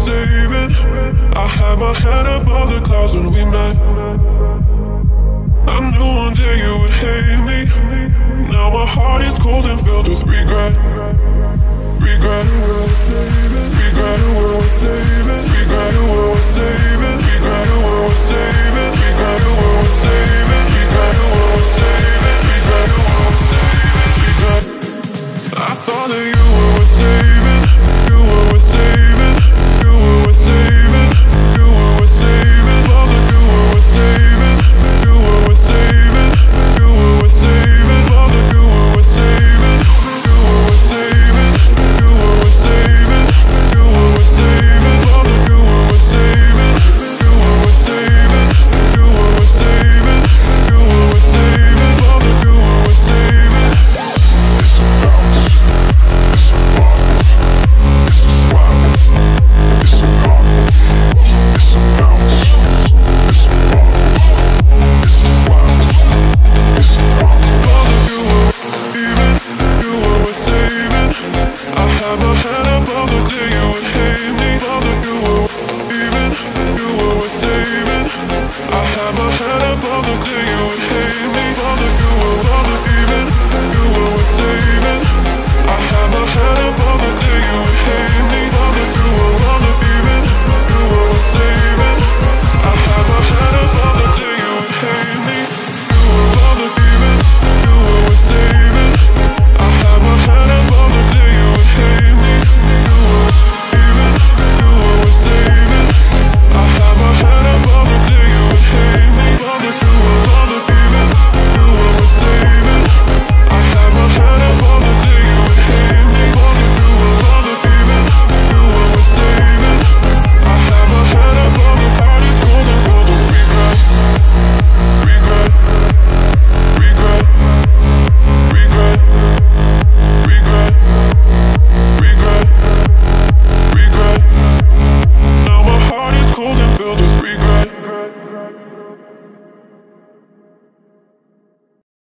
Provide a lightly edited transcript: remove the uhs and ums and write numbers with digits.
saving. I had my head above the clouds when we met. I knew one day you would hate me. Now my heart is cold and filled with regret. Regret, regret, saving.